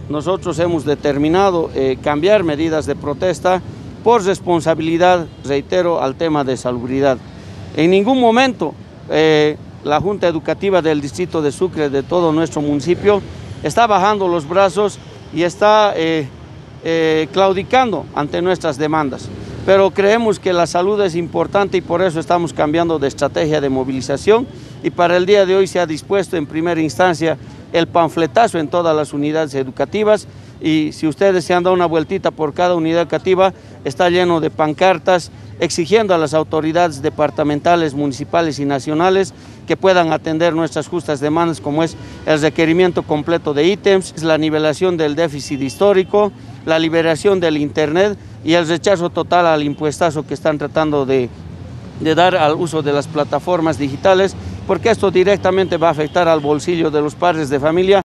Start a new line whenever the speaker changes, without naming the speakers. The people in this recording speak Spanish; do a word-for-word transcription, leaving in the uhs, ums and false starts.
nosotros hemos determinado eh, cambiar medidas de protesta por responsabilidad, reitero, al tema de salubridad. En ningún momento eh, la Junta Educativa del Distrito de Sucre, de todo nuestro municipio, está bajando los brazos y está eh, eh, claudicando ante nuestras demandas. Pero creemos que la salud es importante y por eso estamos cambiando de estrategia de movilización, y para el día de hoy se ha dispuesto en primera instancia el panfletazo en todas las unidades educativas, y si ustedes se han dado una vueltita por cada unidad educativa, está lleno de pancartas exigiendo a las autoridades departamentales, municipales y nacionales que puedan atender nuestras justas demandas, como es el requerimiento completo de ítems, la nivelación del déficit histórico, la liberación del internet y el rechazo total al impuestazo que están tratando de, de dar al uso de las plataformas digitales, porque esto directamente va a afectar al bolsillo de los padres de familia.